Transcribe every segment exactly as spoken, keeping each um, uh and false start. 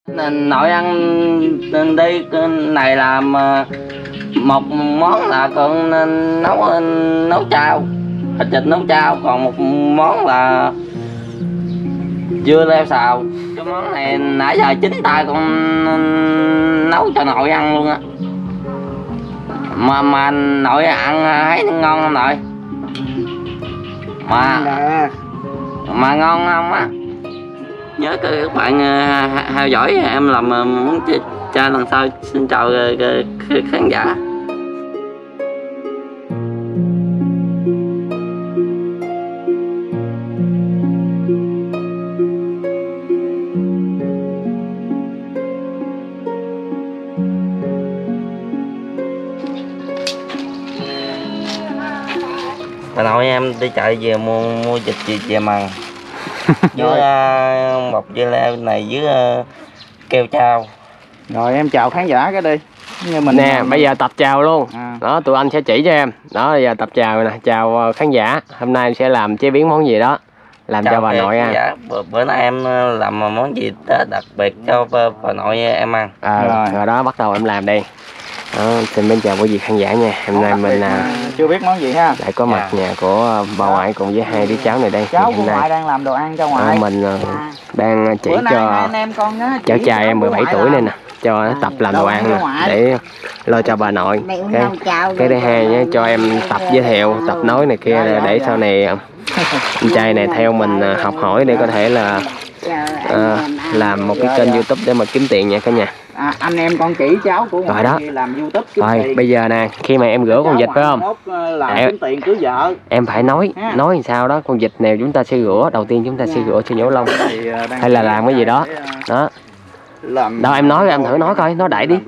Nội ăn đi này làm một món là con nấu nấu chao, thịt vịt nấu chao, còn một món là dưa leo xào. Cái món này nãy giờ chính tay con nấu cho nội ăn luôn á. Mà mà nội ăn thấy ngon không nội? Mà mà ngon không á? Nhớ các bạn theo dõi em làm muốn cha lần sau. Xin chào khán giả. Bà nội em đi chợ về mua mua vịt gì về mần với uh, một dưa leo này với uh, keo chao. Rồi em chào khán giả cái đi. Như mình nè, bây giờ tập chào luôn. À. Đó, tụi anh sẽ chỉ cho em. Đó, bây giờ tập chào nè, chào khán giả. Hôm nay em sẽ làm chế biến món gì đó làm chào cho bà nội ăn. Dạ, bữa, bữa nay em làm món gì đó đặc biệt cho bà, bà nội em ăn. À, rồi. rồi đó, bắt đầu em làm đi. Đó, xin mến chào quý vị khán giả nha. Hôm nay mình là chưa biết món gì ha. lại có mặt nhà của bà ngoại cùng với hai đứa cháu này đây. Cháu của nay, ngoại đang làm đồ ăn cho ngoại. À, mình à. đang chỉ bữa cho anh em con đó, cháu trai em mười bảy tuổi này nè, cho nó tập làm đồ ăn nè, để lo cho bà nội. Cái, cái thứ hai nhé, cho em tập giới thiệu, tập nói này kia để sau này anh trai này theo mình học hỏi để có thể là à, làm một cái kênh YouTube để mà kiếm tiền nha cả nhà. À, anh em con chỉ cháu của rồi đó làm YouTube kiếm rồi tiền. Bây giờ nè, khi mà em rửa con vịt phải không, em, kiếm tiền cưới vợ. Em phải nói ha. Nói làm sao đó, con vịt nào chúng ta sẽ rửa đầu tiên, chúng ta sẽ rửa cho nhổ lông hay là làm cái gì đó đó làm... đâu em nói, em thử nói coi, nói đại đi.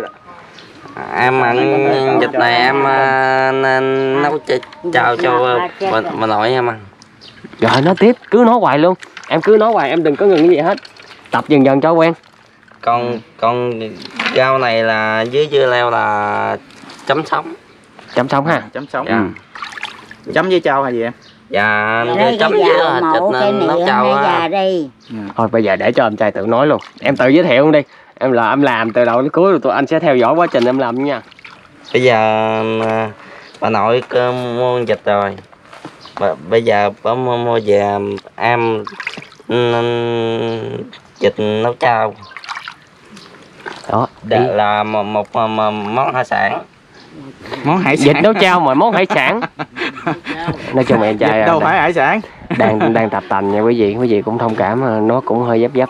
Em ăn vịt này em uh, nấu chào cho bà, bà nội em ăn. Rồi nói tiếp, cứ nói hoài luôn, em cứ nói hoài, em đừng có ngừng cái gì hết, tập dần dần cho quen. Con con rau này là dưới dưa leo là chấm sống. Chấm sống ha? Chấm sống. Dạ. Ừ. Chấm với chao hay gì em? Dạ, chấm với thịt nấu chao đi. Thôi bây giờ để cho em trai tự nói luôn. Em tự giới thiệu luôn đi. Em là em làm từ đầu đến cuối rồi tụi anh sẽ theo dõi quá trình em làm nha. Bây giờ bà nội mua vịt rồi. B bây giờ bà mua, mua về em vịt nấu chao. Đó, đây là một, một, một, một món hải sản. Món hải sản. Vịt nấu chao mà món hải sản. Nói chung em trai đâu phải hải sản. Đang đang tập tành nha quý vị, quý vị cũng thông cảm, nó cũng hơi dấp dấp.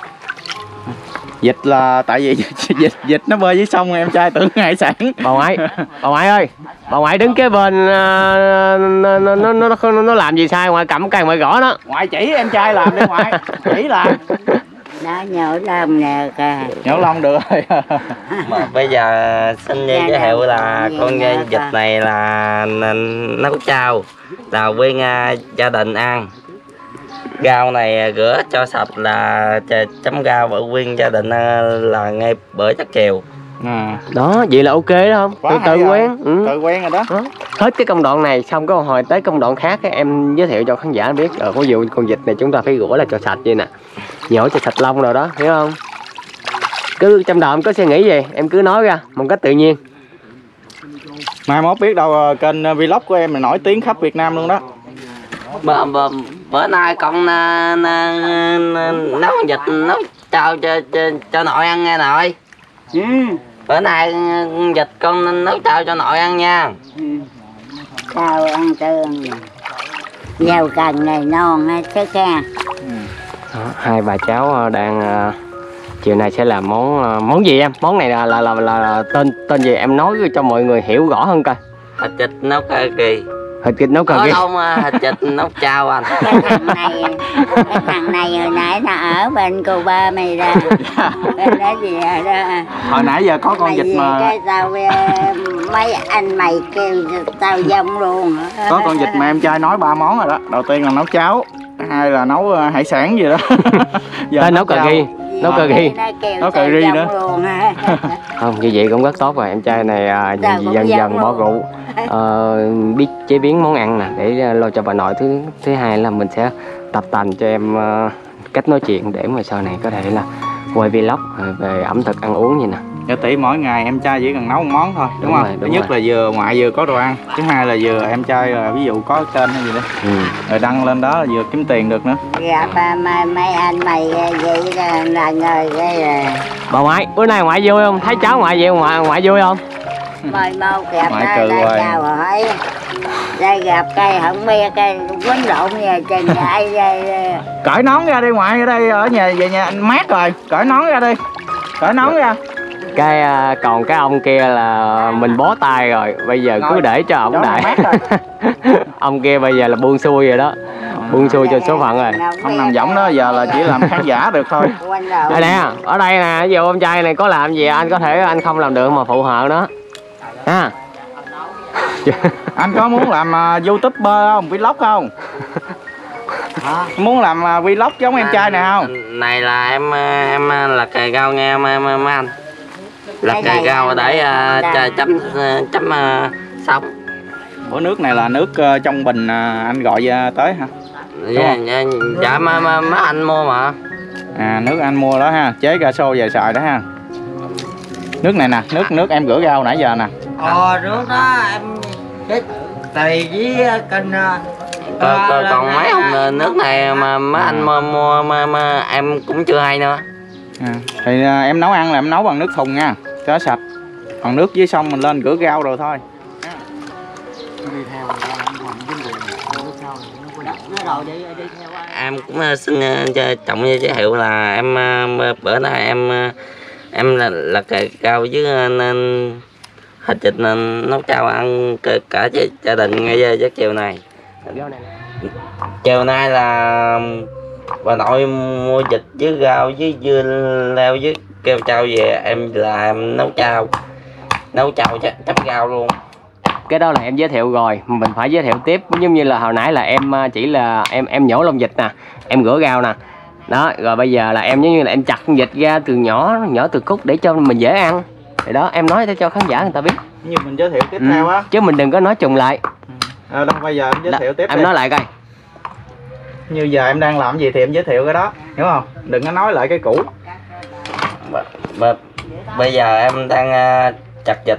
Vịt là tại vì vịt vịt nó bơi dưới sông, em trai tưởng hải sản. Bà ngoại, bà ngoại ơi, bà ngoại đứng kế bên nó nó nó nó, nó làm gì sai, ngoại cầm cây ngoại gõ nó. Ngoại chỉ em trai làm đi ngoại, chỉ làm. Nó nhổ lông nè kìa. Nhổ lông được rồi. Mà bây giờ xin giới thiệu là con vịt này là nấu chao, là quyên gia đình ăn. Rau này rửa cho sạch là chấm rau vợ quyên gia đình là ngay bữa chắc chiều. À. Đó, vậy là ok đó không? Quá tự, tự quen. Ừ. Tự quen rồi đó. đó. Hết cái công đoạn này xong có hồi tới công đoạn khác em giới thiệu cho khán giả biết. Ờ, ví dụ con vịt này chúng ta phải rửa là cho sạch vậy nè, nhổ cho sạch lông rồi đó, hiểu không? Cứ trong đầu em có suy nghĩ gì em cứ nói ra một cách tự nhiên. Mai mốt biết đâu kênh vlog của em là nổi tiếng khắp Việt Nam luôn đó. Bữa, bữa, bữa nay con nấu vịt nấu chao cho, cho, cho nội ăn nghe nội. Ừ. Bữa nay vịt con nấu chao cho nội ăn nha. Ừ. Chao ăn tương. Giàu cần này non hết chứ ha. Đó, hai bà cháu đang uh, chiều nay sẽ làm món uh, món gì em? Món này là là là, là, là tên tên gì em nói cho mọi người hiểu rõ hơn coi. Thịt vịt nấu cà ri. Thịt vịt nấu cà ri. Không, thịt vịt nấu chao anh. Cái thằng này, cái thằng này hồi nãy nó ở bên cô ba mày ra. Bên đó gì đó. Hồi nãy giờ có con mày vịt mà. Cái tao mấy anh mày kêu tao dông luôn. Có con vịt mà em trai nói ba món rồi đó. Đầu tiên là nấu cháo, hai là nấu hải sản gì đó. Giờ nấu, nấu cà ri. Nấu cà ri. Nấu cà ri nữa. Không, như vậy cũng rất tốt rồi. Em trai này à, dần dần bỏ rượu, à, biết chế biến món ăn nè để lo cho bà nội. Thứ thứ hai là mình sẽ tập tành cho em uh, cách nói chuyện để mà sau này có thể là quay vlog về ẩm thực ăn uống vậy nè. Cho tỷ mỗi ngày em trai chỉ cần nấu một món thôi, đúng, đúng không? Rồi, đúng Thứ nhất rồi. là vừa ngoại vừa có đồ ăn, thứ hai là vừa em trai là ví dụ có kênh hay gì đó, ừ. rồi đăng lên đó là vừa kiếm tiền được nữa. Dạ ba mấy, mấy anh mày vậy là, là người cái là... Bà ngoại, bữa nay ngoại vui không? Thấy cháu ngoại vậy ngoại ngoại vui không? Mời mau gặp đây, đây chào hỏi. Đây gặp cây không biết cây quấn lộn nhà trên ai đây. Cởi nón ra đi ngoại, ở đây ở nhà về nhà anh mát rồi, cởi nón ra đi. Cởi nón ra. Cái còn cái ông kia là mình bó tay rồi, bây giờ cứ để cho ổng đại. Ông kia bây giờ là buông xuôi rồi đó. Buông xuôi cho số phận rồi. Không nằm võng đó giờ là chỉ làm khán giả được thôi. Đây nè, ở đây nè, ví dụ ông trai này có làm gì anh có thể anh không làm được mà phụ trợ đó. Ha. Anh có muốn làm uh, youtuber không, vlog không? Hả? Muốn làm uh, vlog giống em trai này không? Này là em em là cày rau nghe mấy anh. Là cày rau để uh, chấm uh, chấm uh, xong. Ủa nước này là nước uh, trong bình uh, anh gọi uh, tới hả? Dạ, dạ, dạ mấy anh mua mà. À nước anh mua đó ha, chế ra xô về xài đó ha. Nước này nè, nước nước em rửa rau nãy giờ nè. Ờ nước đó em cái tùy với kênh còn, còn, còn mấy ông nước này mà mấy anh mua, mua mà, mà em cũng chưa hay nữa. À, thì à, em nấu ăn là em nấu bằng nước thùng nha, cho sạch. Còn nước dưới sông mình lên rửa rau rồi thôi. Em cũng xin trọng giới thiệu là em bữa nay em em là là cày rau với nên thịt vịt nên nấu cháo ăn cả, cả gia đình ngay giấc chiều này. Chiều nay là bà nội mua vịt với rau với dưa leo với kêu chao về, em là em nấu chao nấu chao chấm rau luôn. Cái đó là em giới thiệu rồi, mình phải giới thiệu tiếp. Giống như là hồi nãy là em chỉ là em em nhổ lông vịt nè, em rửa rau nè. Đó, rồi bây giờ là em giống như là em chặt vịt ra từ nhỏ, nhỏ từ cúc để cho mình dễ ăn. Thì đó, em nói để cho khán giả người ta biết. Như mình giới thiệu tiếp ừ. theo á. Chứ mình đừng có nói trùng lại. À, đâu bây giờ em giới đó, thiệu tiếp em đi. nói lại coi. Như giờ em đang làm gì thì em giới thiệu cái đó, hiểu không? Đừng có nói lại cái cũ. B b bây giờ em đang uh, chặt vịt.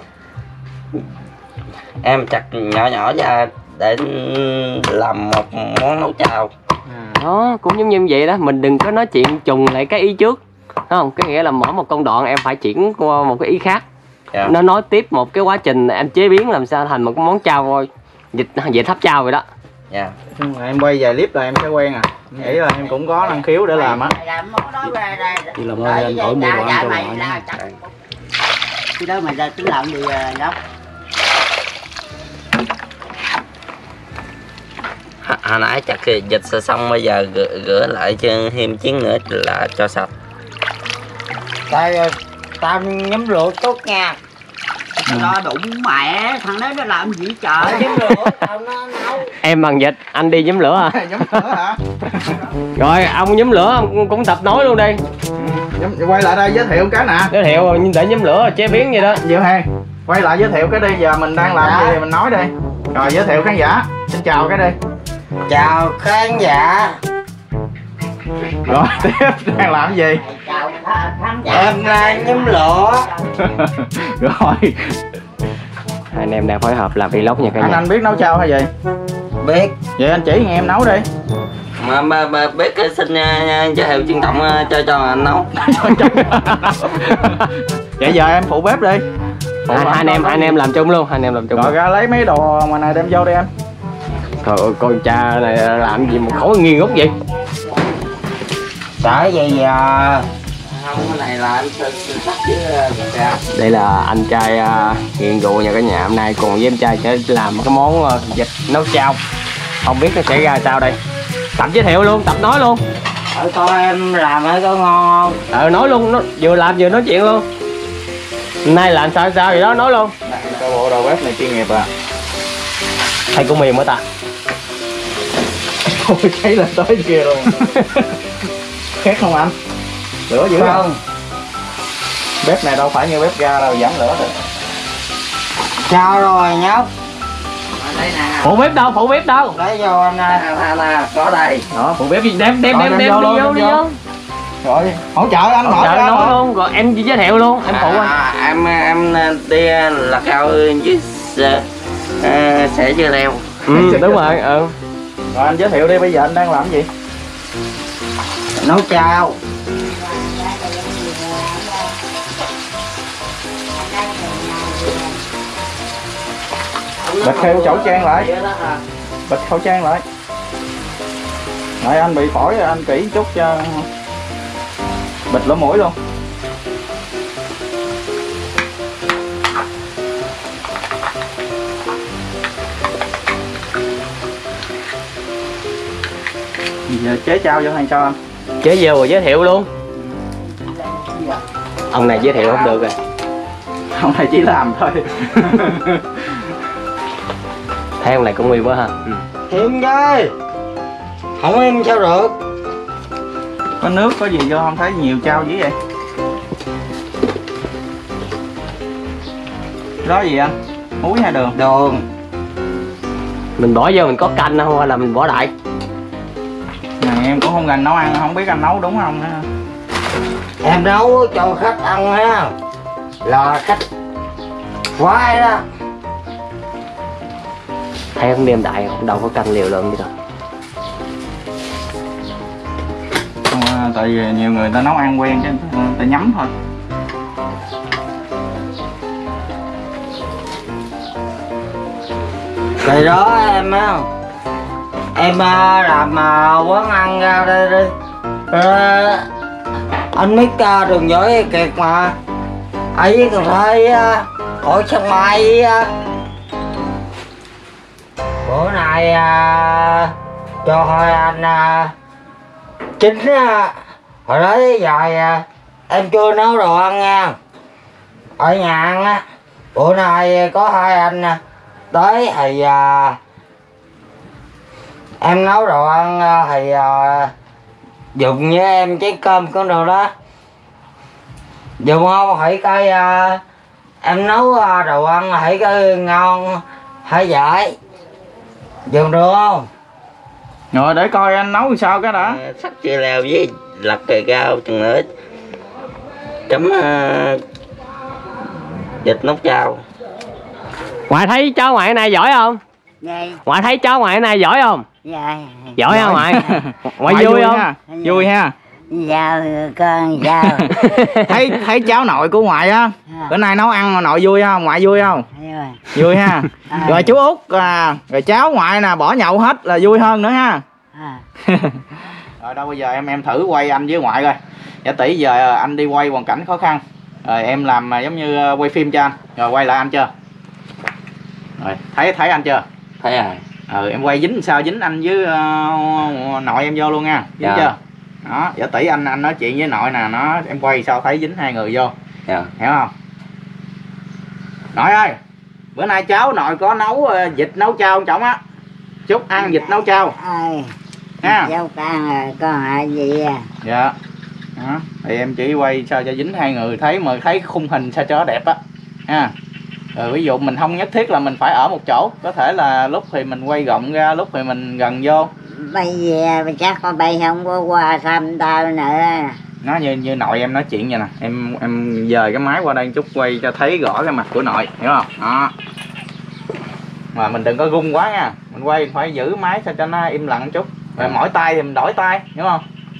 Em chặt nhỏ nhỏ ra để làm một món nấu chao. À, đó cũng giống như vậy đó, mình đừng có nói chuyện trùng lại cái ý trước, đúng không? Cái nghĩa là mỗi một công đoạn em phải chuyển qua một cái ý khác. Yeah. Nó nói tiếp một cái quá trình em chế biến làm sao thành một cái món chao thôi, vịt vịt hấp chao vậy đó. Yeah. Em quay vài clip là em sẽ quen à. Em nghĩ là em cũng có năng khiếu để làm á. Chỉ làm ơn anh khỏi mua đồ ăn cho ngoại. Cái đó mà ra tính làm gì đó. Hồi nãy chặt vịt xong bây giờ rửa, rửa lại cho thêm chiến nữa là cho sạch. Tại tao nhắm rượu tốt nha. Lo đụng mẹ thằng đó nó làm gì trời. Nhắm rượu tao nó nấu. Em bằng vịt, anh đi nhóm lửa hả? Nhóm lửa hả? Rồi ông nhóm lửa ông cũng tập nói luôn đi. Ừ, quay lại đây giới thiệu cái nè. Giới thiệu để nhóm lửa chế biến vậy đó. Diệu Hàng, quay lại giới thiệu cái đi, giờ mình đang làm gì thì mình nói đi. Rồi giới thiệu khán giả. Xin chào cái đi. Chào khán giả. Rồi tiếp đang làm gì? Chào khán giả. Em đang nhóm lửa. Rồi. Hai anh em đang phối hợp làm vlog nha cả nhà. Anh anh biết nấu chao hay gì? Biết. Vậy anh chỉ nghe em nấu đi. Mà bà, bà biết cái xin giới thiệu truyền thống cho cho anh nấu. Vậy giờ em phụ bếp đi. Phụ hai, hai anh em hai anh em làm chung luôn, hai anh em làm chung. Rồi ra lấy mấy đồ mà này đem vô đi em. Trời ơi, con cha này làm gì mà khổ nghi ngút vậy? Sợ gì giờ? Không, cái này là anh sắt chứ. Đây là anh trai uh, nghiện rượu nhà cả nhà. Hôm nay cùng với em trai sẽ làm cái món uh, vịt nấu chao. Không biết nó sẽ ra sao đây. Tập giới thiệu luôn, tập nói luôn. Ở coi em làm ở có ngon không? Ờ nói luôn, nó vừa làm vừa nói chuyện luôn. Nay làm sao sao gì đó nói luôn. Cái bộ đầu bếp này chuyên nghiệp à. Thầy của miền mới ta. Ôi thấy lên tới kia luôn. Khét không anh? Lửa dữ không? Bếp này đâu phải như bếp ga đâu, giảm lửa được. Sao rồi nhóc? Phụ bếp đâu, phụ bếp đâu? Lấy vô anh ơi. Nè, có đây. Đó, phụ bếp gì đem đem đem đem đi vô đi vô. Rồi hỗ trợ anh hỗ trợ nói luôn, rồi em chỉ giới thiệu luôn, em phụ anh. À, em em đi là cao với sẽ sẽ chưa leo. Ừ, đúng rồi. Ừ. Rồi anh giới thiệu đi, bây giờ anh đang làm cái gì? Nấu chao. Bịt khẩu khẩu trang lại, bịt khẩu trang lại. Nãy anh bị phổi, anh kỹ chút cho bịt lỗ mũi luôn. Giờ chế trao vô hay cho anh? Chế vô rồi giới thiệu luôn. Ông này giới thiệu không được rồi. Ông này chỉ làm thôi. Thấy ông này cũng nguy quá ha. Ừ. Im ơi, không im sao được. Có nước có gì vô không thấy nhiều trao dữ vậy? Đó gì anh? Muối hay đường? Đường. Mình bỏ vô mình có canh không hay là mình bỏ đại? Này em cũng không gành nấu ăn, không biết anh nấu đúng không ha. Em nấu cho khách ăn ha, là khách khoái đó. Thấy không đem đại không, đâu có canh liều lượng gì đâu. Không, tại vì nhiều người ta nấu ăn quen chứ ta nhắm thôi. Thì đó em á, em làm quán ăn ra đây đi. À, anh biết đường giỏi kiệt mà ấy còn thấy khỏi sân mai. Bữa nay à, cho hai anh à, chính à, hồi đó giờ à, em chưa nấu đồ ăn nha. Ở nhà ăn á, bữa nay có hai anh à, tới thì à, em nấu đồ ăn à, thì à, dùng với em chén cơm con đồ đó. Dùng không hãy coi à, em nấu à, đồ ăn hãy coi ngon hãy dễ. Dùng được không? Rồi để coi anh nấu sao cái đã. Sắc chia leo với lật cây cao chừng nữa chấm uh, vịt nấu chao. Ngoại thấy cháu ngoại này giỏi không? Dạ. Ngoại thấy cháu ngoại này giỏi không? Dạ. Giỏi không ngoại? Ngoại vui, vui không? Ha. Vui ha. Dạ con dạ. thấy thấy cháu nội của ngoại á, bữa nay nấu ăn mà nội vui không? Ngoại vui không? Rồi. Vui ha. Rồi chú Út à, rồi cháu ngoại nè bỏ nhậu hết là vui hơn nữa ha. À. Rồi đâu bây giờ em em thử quay anh với ngoại coi. Giả tỷ giờ anh đi quay hoàn cảnh khó khăn, rồi em làm giống như quay phim cho anh, rồi quay lại anh chưa? Rồi thấy thấy anh chưa? Thấy rồi. Ừ, em quay dính sao dính anh với uh, nội em vô luôn nha, dính dạ. chưa? Đó, giả tỷ anh anh nói chuyện với nội nè, nó em quay sao thấy dính hai người vô. Dạ. Hiểu không? Nội ơi, bữa nay cháu nội có nấu uh, vịt nấu chao trọng á. Chúc ăn vịt nấu chao. Ơi. Ha. Cháu con rồi, con hại gì à? Dạ. Đó, thì em chỉ quay sao cho dính hai người thấy mà thấy khung hình sao cho đẹp á. Ha. Rồi ví dụ mình không nhất thiết là mình phải ở một chỗ, có thể là lúc thì mình quay rộng ra, lúc thì mình gần vô. Bây giờ chắc có bay không có qua thăm tao nữa. Nó như như nội em nói chuyện vậy nè, em em dời cái máy qua đây chút quay cho thấy rõ cái mặt của nội, hiểu không? Đó. Mà mình đừng có rung quá nha, mình quay phải giữ máy sao cho nó im lặng chút. Rồi mỗi tay thì mình đổi tay, hiểu không?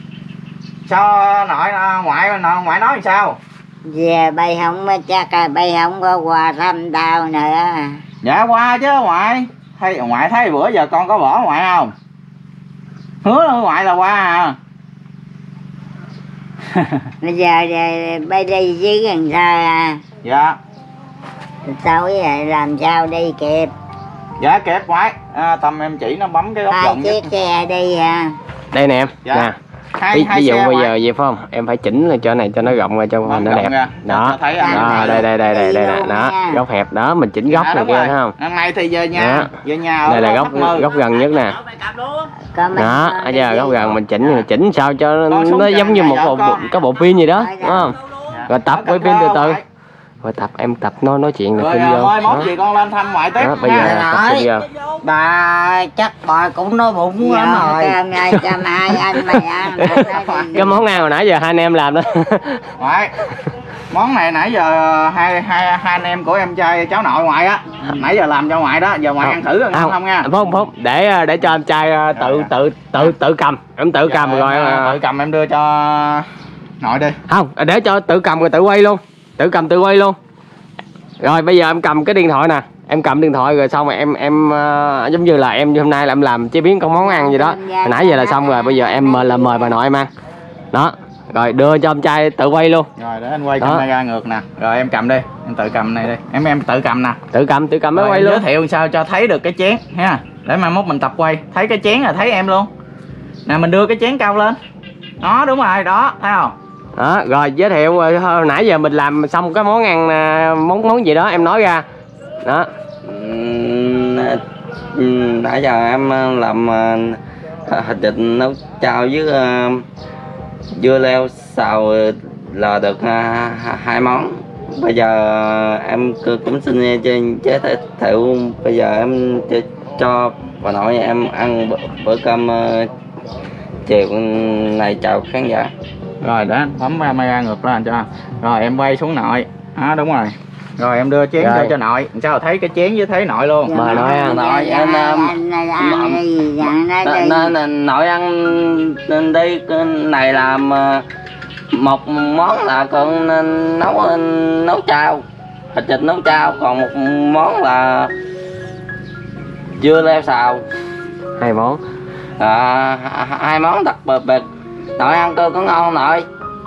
Sao nội ngoại nội, ngoại nói làm sao? Về bay không chắc là bay không có qua thăm tao nữa. Dạ qua chứ ngoại. Thấy ngoại thấy bữa giờ con có bỏ ngoại không? Hứa ngoại là qua à. Bây giờ bay đi chứ làm sao à? Dạ. Tối vậy làm sao đi kịp? Dạ kịp ngoại. À, tầm em chỉ nó bấm cái góc hai rộng chiếc nhất. xe đi ha. Đây nè em. Dạ. Nè. Hai, ví, hai ví dụ xe bây ngoại. giờ vậy phải không? Em phải chỉnh lên chỗ này cho nó rộng ra cho Bấm nó rộng đẹp. ra, Đó. cho thấy anh Đó, này. đây đây đây đây đây nè, Luôn đó, nha. góc hẹp đó, mình chỉnh góc Dạ, này đúng kia rồi. thấy không? Năm nay thì về nhà, Đó. về nhà Đây là ở góc Tháp Mơ. góc gần nhất nè. Có mấy Đó, con bây đi giờ đi. góc gần mình chỉnh chỉnh sao cho nó, Con xuống nó chờ giống như nhà một vợ bộ, con. cái bộ phim gì đó, đúng không? Dạ. Rồi tập Ở quay Cần phim từ Thơ, từ. ngoại. Rồi tập em tập nói nói chuyện là Rồi khinh à, vô. thôi mốt Đó. gì con lên thăm ngoại tiếp Đó, bây giờ nha. là tập khinh vô. Bà chắc bà cũng nói bụng lắm Dạ, rồi. cơm ngày cơm ai anh mày ăn. Cái món ăn hồi nãy giờ hai anh em làm đó. Ngoại, món này nãy giờ hai hai hai anh em của em trai cháu nội ngoại á, nãy giờ làm cho ngoại đó, giờ ngoại ăn thử rồi không, không nha. Không không, để để cho em trai tự tự tự tự cầm, em tự cầm Giờ rồi. em, à, tự cầm em đưa cho nội đi. Không, để cho tự cầm rồi tự quay luôn, tự cầm tự quay luôn. Rồi bây giờ em cầm cái điện thoại nè, em cầm điện thoại rồi xong rồi em em uh, giống như là em hôm nay là em làm chế biến con món ăn gì đó, hồi nãy giờ là xong rồi, bây giờ em mời là mời bà nội em ăn đó, rồi đưa cho em trai tự quay luôn. Rồi để anh quay Đó. camera ngược nè, rồi em cầm đi, em tự cầm này đi, em em tự cầm nè. Tự cầm tự cầm mới Rồi quay em luôn. giới thiệu sao cho thấy được cái chén ha, để mai mốt mình tập quay thấy cái chén là thấy em luôn nè, mình đưa cái chén cao lên đó, đúng rồi đó, thấy không? Đó, rồi giới thiệu rồi, hồi nãy giờ mình làm xong cái món ăn à, món món gì đó em nói ra đó. Ừm, ừm, nãy giờ em làm uh, thịt vịt nấu chao với uh, dưa leo xào là được uh, hai món. Bây giờ uh, em cũng xin chế, chế thiệu bây giờ em cho, cho bà nội em ăn bữa, bữa cơm uh, chiều này chào khán giả. Rồi để anh bấm camera ngược lên cho. Rồi em quay xuống nội đó, đúng rồi. Rồi em đưa chén Rồi. cho cho nội, sao thấy cái chén với thấy nội luôn. Bà nội ăn. Nội em nội ăn đi, cái này làm một món là con nấu nấu chao, thịt vịt nấu chao, còn một món là dưa leo xào. Hai món. À, hai món đặc biệt. Nội ăn cơm có ngon không nội?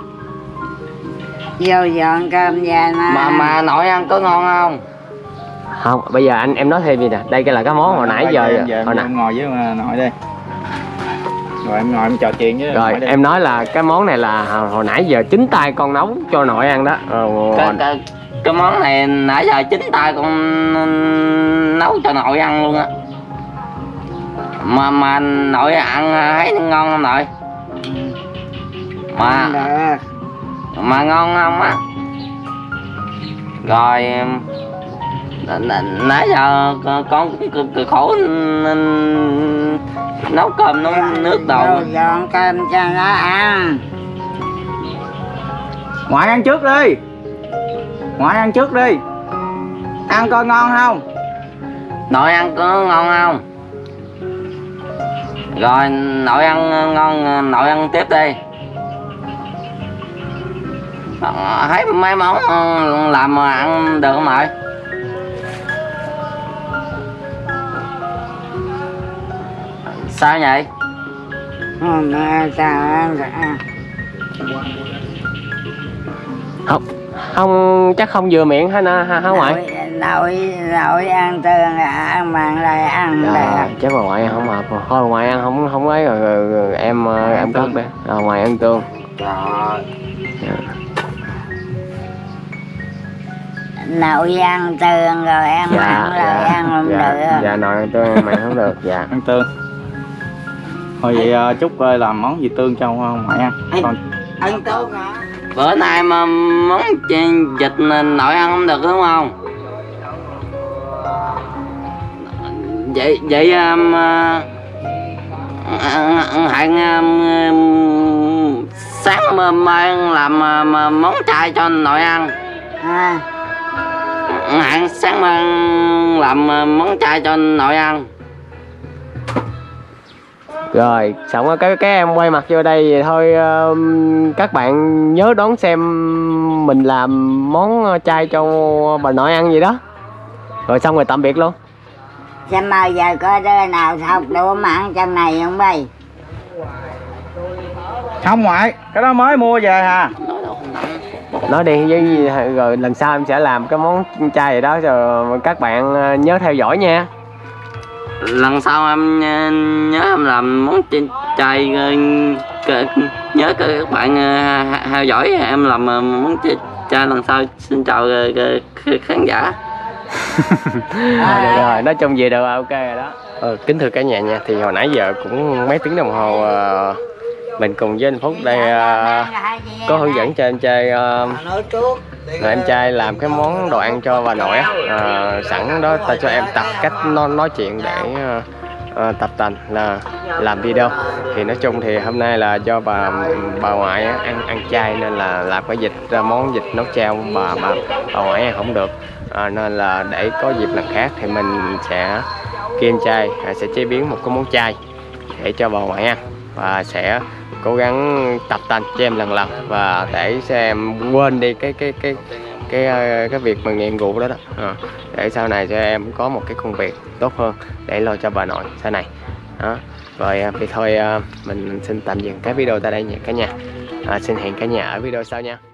Vô dọn cơm về mà. Mà mà nội ăn có ngon không? Không, bây giờ anh em nói thêm gì nè, đây cái là cái món hồi nãy giờ em về hồi nãy. em ngồi với nội đi. Rồi em ngồi em trò chuyện với Rồi nội đi. em nói là cái món này là hồi, hồi nãy giờ chính tay con nấu cho nội ăn đó. Rồi, Cái, cái, cái món này nãy giờ chính tay con nấu cho nội ăn luôn á. Mà mà nội ăn thấy ngon không nội? Mà mà ngon không á? Rồi nãy giờ con cũng cực, cực khổ nên nấu cơm nấu nước đồ. Vô dọn cơm cho nó ăn. Ngoại ăn trước đi. Ngoại ăn trước đi. Ăn coi ngon không? Nội ăn có ngon không? Rồi nội ăn ngon, nội ăn tiếp đi. Thấy mấy món làm mà ăn được không nội? Sao vậy? Hôm nay sao ăn rồi ăn. không không chắc không vừa miệng hả nó hả ngoại? Nội nội ăn tương là ăn mặn lại ăn Rồi, đẹp. chắc mà ngoại ăn không hợp rồi. Thôi ngoại ăn không không ấy rồi, rồi, rồi em ờ, em cất đi. Rồi ngoại ăn tương. Trời. Nội ăn tương rồi ăn mặn rồi ăn không dạ, được. dạ nội ăn tương mặn không được. Dạ. Ăn tương. Thôi vậy uh, Trúc ơi làm món gì tương cho ngoại ăn. Còn Ăn tốt hả? Bữa nay mà món vịt nội ăn không được đúng không? Vậy vậy um, uh, hẹn um, sáng mai làm uh, món chay cho nội ăn. À, Hẹn sáng mai làm uh, món chay cho nội ăn. Rồi xong rồi cái cái em quay mặt vô đây vậy thôi. uh, Các bạn nhớ đón xem mình làm món chay cho bà nội ăn gì đó. Rồi xong rồi tạm biệt luôn. xem bao giờ có đứa nào học đủ mặn trong này không bay? không ngoại, cái đó mới mua về hả? Nói đi với rồi lần sau em sẽ làm cái món chay gì đó rồi các bạn nhớ theo dõi nha. Lần sau em nhớ em làm món chay, nhớ các bạn theo dõi em làm món chay lần sau. Xin chào khán giả. Rồi, được rồi, nói chung gì được ok rồi đó. Ừ, kính thưa cả nhà nha, thì hồi nãy giờ cũng mấy tiếng đồng hồ uh, mình cùng với anh Phúc đây uh, có hướng dẫn cho em trai uh, nói trước rồi em trai làm cái món đồ ăn cho bà nội á. À, sẵn đó ta cho em tập cách nó nói chuyện để uh, uh, tập tành là làm video. Thì nói chung thì hôm nay là do bà bà ngoại á, ăn ăn chay nên là làm cái vịt ra món vịt nấu chao bà bà bà ngoại ăn không được, à, nên là để có dịp lần khác thì mình sẽ kiêm chay, à, sẽ chế biến một cái món chay để cho bà ngoại ăn và sẽ cố gắng tập tành cho em lần lần và để xem quên đi cái cái cái cái cái, cái việc mà nghiện rượu đó đó, à, để sau này cho em có một cái công việc tốt hơn để lo cho bà nội sau này đó. Rồi thì thôi mình xin tạm dừng cái video tại đây nha cả nhà, à, xin hẹn cả nhà ở video sau nha.